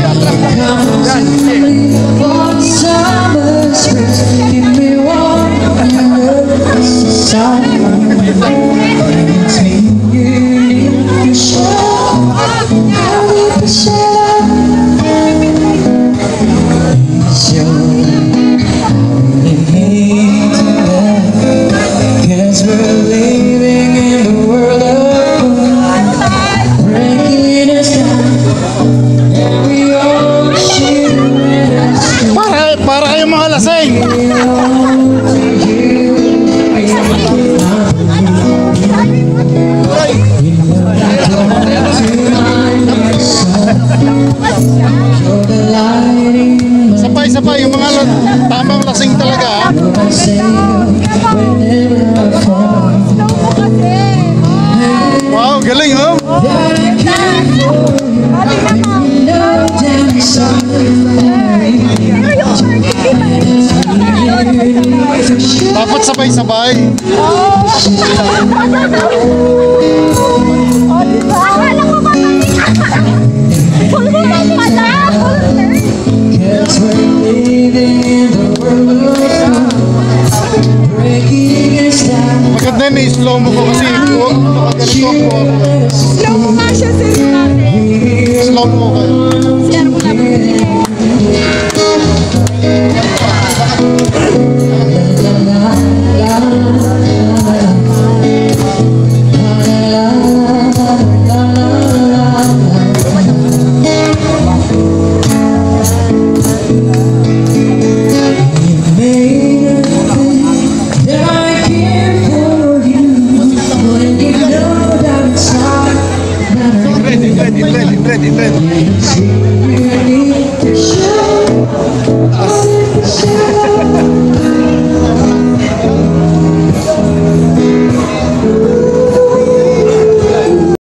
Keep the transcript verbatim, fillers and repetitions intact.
Para kayong mga lasing. Sabay-sabay yung mga tamang lasing talaga. Wow, galing oh. Dapat sabay-sabay. Oh, diba? Akala ko ba full turn pala? Maganda na i-slow mo ko kasi nakaganito ako. Slow mo nga siya sa natin. Slow mo kayo. Share mo na Ready, ready, ready, ready.